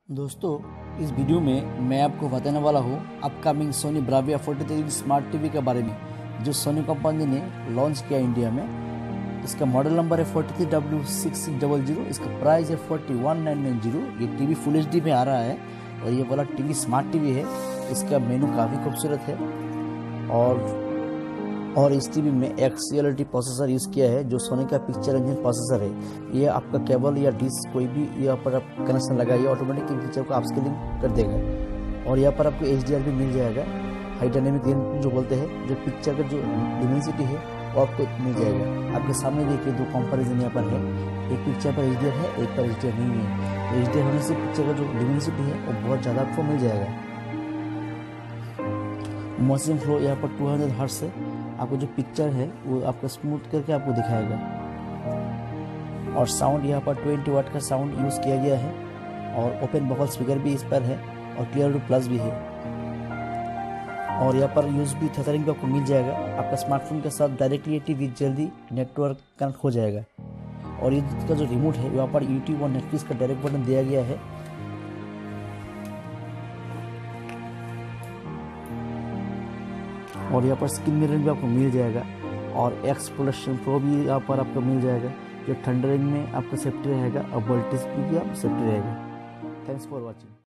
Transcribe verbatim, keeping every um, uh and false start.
दोस्तों, इस वीडियो में मैं आपको बताने वाला हूँ upcoming Sony Bravia forty three inch smart TV के बारे में, जो सोनी कंपनी ने लॉन्च किया इंडिया में। इसका मॉडल नंबर है forty three W six six double zero. इसका प्राइस है forty one nine nine zero. ये टीवी फुल एच डी में आ रहा है और ये वाला टीवी स्मार्ट टीवी है। इसका मेनू काफ़ी खूबसूरत है और और इस टीवी में X C L E D processor use किया है, जो सोनी का पिक्चर इंजन प्रोसेसर है। ये आपका केबल या डिस्क कोई भी यहाँ पर आप कनेक्शन लगाइए, ऑटोमेटिक इन पिक्चर को आप स्केलिंग कर देगा। और यहाँ पर आपको एच डी आर भी मिल जाएगा, हाई डायनेमिक रेंज जो बोलते हैं, जो पिक्चर का जो डिमेंसिटी है वो आपको मिल जाएगा। आपके सामने देखिए दो कंपेरिजन यहाँ पर है, एक पिक्चर पर एच डी आर है, एक पर एच डी आर नहीं है। एच डी आर होने से पिक्चर का जो डिमेंसिटी है वो बहुत ज़्यादा आपको मिल जाएगा। मोशन फ्लो यहाँ पर टू हंड्रेड हर्ट्ज है। आपको जो पिक्चर है वो आपको स्मूथ करके आपको दिखाएगा। और साउंड यहाँ पर ट्वेंटी वाट का साउंड यूज़ किया गया है और ओपन बफल स्पीकर भी इस पर है और क्लियर प्लस भी है। और यहाँ पर यूज भी थेथरिंग भी आपको मिल जाएगा। आपका स्मार्टफोन के साथ डायरेक्टली ये टीवी जल्दी नेटवर्क कनेक्ट हो जाएगा। और ये का जो रिमोट है यहाँ पर यूट्यूब और नेटफ्लिक्स का डायरेक्ट बटन दिया गया है। और यहाँ पर स्क्रीन मिररिंग भी आपको मिल जाएगा और एक्स प्रोडक्शन प्रो भी यहाँ पर आपको मिल जाएगा, जो थंडरिंग में आपका सेफ्टी रहेगा और वोल्टेज भी, भी आप सेफ्टी रहेगा। Thanks for watching.